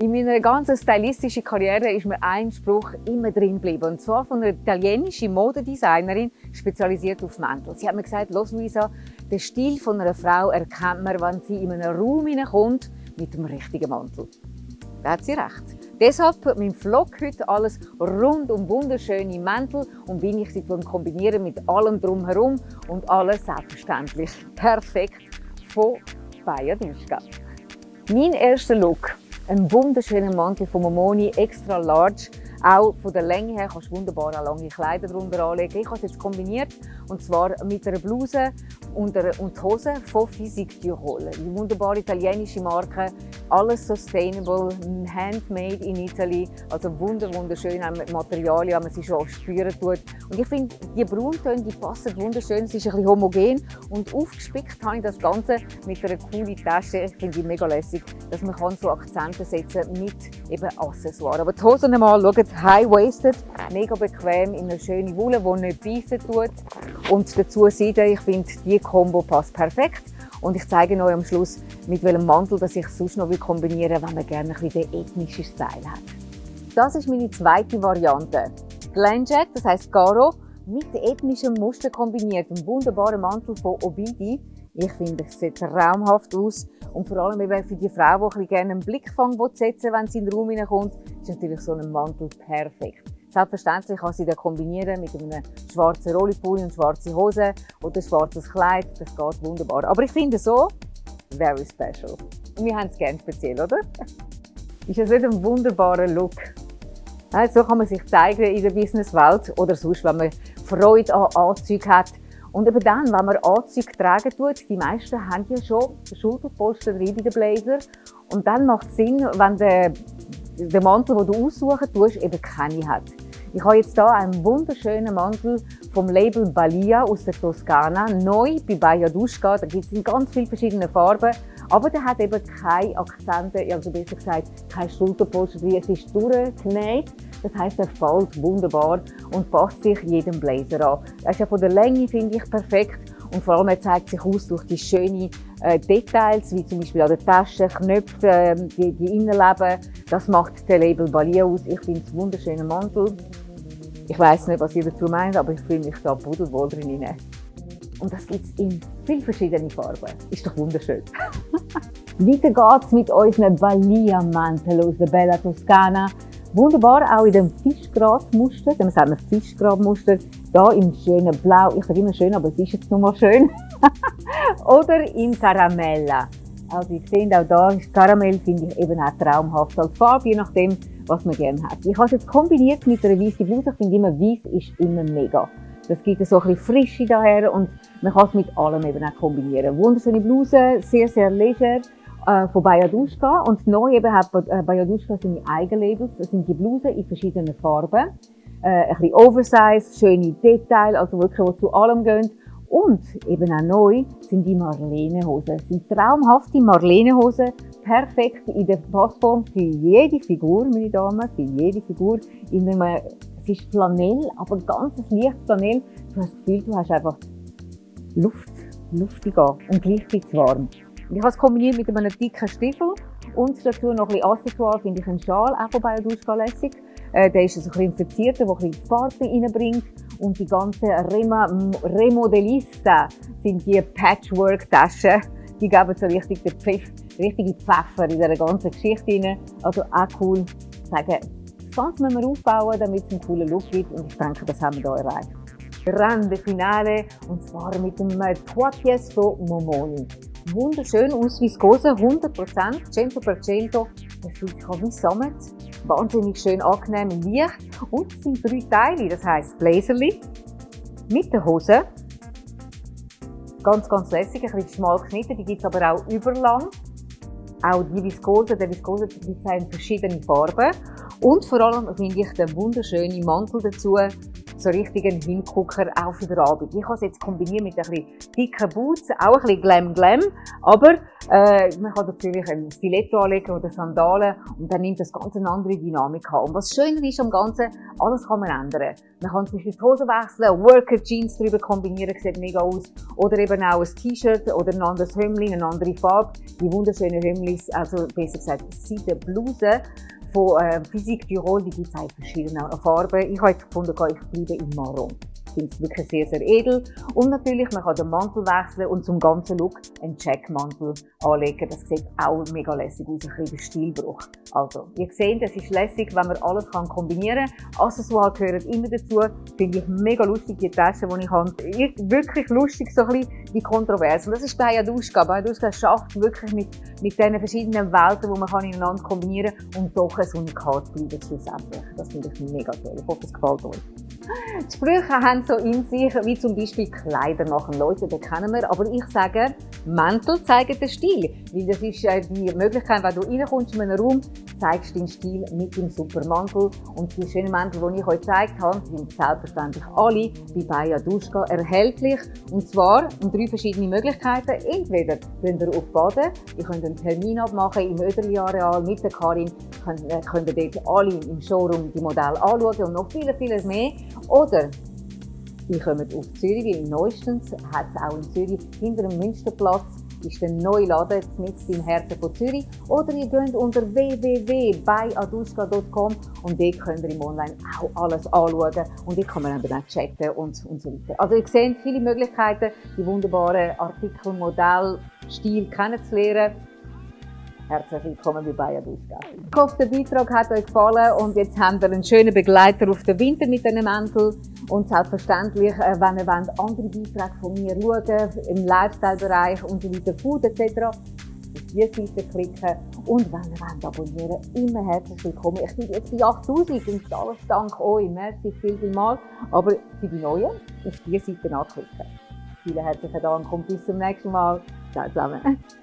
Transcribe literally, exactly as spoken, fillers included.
In meiner ganzen stylistischen Karriere ist mir ein Spruch immer drin geblieben. Und zwar von einer italienischen Modedesignerin, spezialisiert auf Mäntel. Sie hat mir gesagt, «Los, Luisa, den Stil von einer Frau erkennt man, wenn sie in einen Raum hineinkommt mit dem richtigen Mantel.» Da hat sie recht. Deshalb mein Vlog heute alles rund um wunderschöne Mäntel und wie ich sie kombinieren mit allem drumherum und alles selbstverständlich perfekt von Bajaduschka. Mein erster Look. Ein wunderschöner Mantel von Momoni, extra large. Auch von der Länge her kannst du wunderbar auch lange Kleider darunter anlegen. Ich habe es jetzt kombiniert, und zwar mit einer Bluse und, einer, und die Hose von Physique Tirol. Die wunderbare italienische Marke, alles sustainable, handmade in Italy. Also wunder, wunderschön mit Materialien, wenn man sie schon spüren tut. Und ich finde, die Brauntöne, die passen wunderschön. Es ist ein bisschen homogen und aufgespickt habe ich das Ganze mit einer coolen Tasche. Ich finde die mega lässig, dass man kann so Akzente setzen mit eben Accessoires. Aber die Hosen einmal, schaut, high-waisted, mega bequem, in einer schönen Wolle, die nicht beißen tut. Und dazu Seide, ich finde, die Kombo passt perfekt. Und ich zeige euch am Schluss, mit welchem Mantel dass ich sonst noch kombinieren will, wenn man gerne ein bisschen den ethnischen Style hat. Das ist meine zweite Variante. Glenjack, das heisst Garo, mit ethnischem Muster kombiniert. Ein wunderbarer Mantel von Obidi. Ich finde, es sieht traumhaft aus. Und vor allem eben für die Frau, die gerne einen Blickfang setzen will, wenn sie in den Raum hineinkommt, ist natürlich so ein Mantel perfekt. Selbstverständlich kann sie den kombinieren mit einem schwarzen Rollipulli und schwarzen Hose oder ein schwarzes Kleid. Das geht wunderbar. Aber ich finde so, very special. Und wir haben es gerne speziell, oder? Ist das nicht ein wunderbarer Look? So kann man sich zeigen in der Businesswelt oder sonst, wenn man Freude an Anzügen hat. Und eben dann, wenn man Anzüge tragen tut, die meisten haben ja schon Schulterpolster drin bei den Blazer. Und dann macht es Sinn, wenn der, der Mantel, den du aussuchen tust, eben keine hat. Ich habe jetzt hier einen wunderschönen Mantel vom Label Balia aus der Toskana, neu bei Bajaduschka. Da gibt es in ganz vielen verschiedenen Farben. Aber der hat eben keine Akzente, also besser gesagt, keine Schulterpolster drin. Es ist durchgenäht. Das heisst, er fällt wunderbar und passt sich jedem Blazer an. Er ist ja von der Länge, finde ich, perfekt. Und vor allem er zeigt sich aus durch die schönen äh, Details, wie zum Beispiel an der Tasche, Knöpfe, äh, die, die Innenleben. Das macht der Label Balia aus. Ich finde es einen wunderschönen Mantel. Ich weiss nicht, was ihr dazu meint, aber ich fühle mich da pudelwohl drin. Und das gibt es in vielen verschiedenen Farben. Ist doch wunderschön. Weiter geht's mit unseren Balia-Manteln aus der Bella Toscana. Wunderbar, auch in dem Fischgratmuster, dem sagen wir Fischgratmuster, hier im schönen Blau. Ich sage immer schön, aber es ist jetzt nun mal schön. Oder in Caramella. Also ihr seht auch da, Karamell finde ich eben auch traumhaft als Farbe, je nachdem, was man gerne hat. Ich habe es jetzt kombiniert mit einer weißen Bluse. Ich finde immer, weiß ist immer mega. Das gibt so ein bisschen Frische daher und man kann es mit allem eben auch kombinieren. Wunderschöne Bluse, sehr, sehr leger. Von Bajaduschka. Und neu eben hat Bajaduschka seine eigenen Labels. Das sind die Blusen in verschiedenen Farben. Äh, ein bisschen Oversize, schöne Details, also wirklich, die zu allem gehen. Und eben auch neu sind die Marlene-Hosen. Das sind traumhafte Marlene-Hosen. Perfekt in der Passform für jede Figur, meine Damen, für jede Figur. In einem, es ist Flanell, aber ganz leichtes Flanell. Du hast das Gefühl, du hast einfach Luft, luftig an und gleichzeitig warm. Ich habe es kombiniert mit einem dicken Stiefel und dazu noch ein bisschen Accessoire, finde ich einen Schal, auch von Bajaduschka lässig. Äh, der ist also ein bisschen verzierter, der ein bisschen Farbe reinbringt. Und die ganzen Remodellista sind die Patchwork-Taschen. Die geben so richtig den Pfiff, richtige Pfeffer in dieser ganzen Geschichte rein. Also auch cool. Ich sage, das Ganze müssen wir aufbauen, damit es einen coolen Look gibt. Und ich denke, das haben wir hier erreicht. Grande Finale, und zwar mit dem Trois Pièces von Momoni. Wunderschön aus Viskose, hundert Prozent, cento per cento. Das fühlt sich an wie Sammet. Wahnsinnig schön angenehm und leicht. Und es sind drei Teile, das heisst Blazerli mit der Hose. Ganz, ganz lässig, ein bisschen schmal geschnitten, die gibt es aber auch überlang. Auch die Viskose, der Viskose gibt es in verschiedenen Farben. Und vor allem finde ich den wunderschönen Mantel dazu. so richtigen Hingucker auch für den Abend. Ich habe es jetzt kombiniert mit ein bisschen dicken Boots, auch ein bisschen Glam Glam, aber äh, man kann natürlich ein Stiletto anlegen oder Sandalen und dann nimmt das Ganze eine andere Dynamik an. Und was schöner ist am Ganzen, alles kann man ändern. Man kann zum Beispiel die Hose wechseln, Worker Jeans drüber kombinieren, sieht mega aus. Oder eben auch ein T-Shirt oder ein anderes Hemdli, eine andere Farbe. Die wunderschönen Hemdlis, also besser gesagt Seidenblusen von äh, Physik Tirol, die gibt es auch in verschiedenen Farben. Ich habe jetzt gefunden, ich bleibe im Marron. Ich finde es wirklich sehr, sehr edel. Und natürlich, man kann den Mantel wechseln und zum ganzen Look einen Checkmantel anlegen. Das sieht auch mega lässig aus, ein bisschen Stilbruch. Also, ihr seht, es ist lässig, wenn man alles kann kombinieren kann. Accessoires gehören immer dazu. Finde ich mega lustig, die Tasche, die ich habe. Wirklich lustig, so ein bisschen die Kontroverse. Und das ist bei Jaduschka. Bei Jaduschka schafft wirklich mit, mit diesen verschiedenen Welten, die man kann ineinander kombinieren kann und doch ein Unikat bleiben schlussendlich. Das finde ich mega toll. Ich hoffe, es gefällt euch. Die Sprüche haben so in sich, wie zum Beispiel Kleider machen Leute, das kennen wir. Aber ich sage, Mäntel zeigen den Stil. Weil das ist äh, die Möglichkeit, wenn du reinkommst in einen Raum, zeigst du deinen Stil mit dem super Mantel. Und die schönen Mäntel, die ich euch gezeigt habe, sind selbstverständlich alle bei Jaduschka erhältlich. Und zwar in drei verschiedene Möglichkeiten. Entweder könnt ihr auf Baden, ihr könnt einen Termin abmachen im Öderli-Areal mit der Karin, könnt, äh, könnt ihr dort alle im Showroom die Modelle anschauen und noch viele, vieles mehr. Oder ihr kommt auf Zürich, weil neuestens hat es auch in Zürich hinter dem Münsterplatz ist der neue Laden mit im Herzen von Zürich. Oder ihr geht unter w w w punkt bei jaduschka punkt com und dort könnt ihr im Online auch alles anschauen und dort kann man dann auch chatten und, und so weiter. Also ihr seht viele Möglichkeiten, die wunderbaren Artikel, Modell, Stil kennenzulernen. Herzlich willkommen bei bei Jaduschka. Ich hoffe, der Beitrag hat euch gefallen und jetzt habt ihr einen schönen Begleiter auf den Winter mit diesen Mänteln. Und selbstverständlich, wenn ihr wollt, andere Beiträge von mir schauen, im Lifestyle-Bereich und so weiter, Food et cetera, auf diese Seite klicken. Und wenn ihr wollt, abonnieren, immer herzlich willkommen. Ich bin jetzt bei achttausend und alles dank euch. Merci viel, viel mal. Aber für die Neuen, auf diese Seite anklicken. Vielen herzlichen Dank und bis zum nächsten Mal. Ciao zusammen.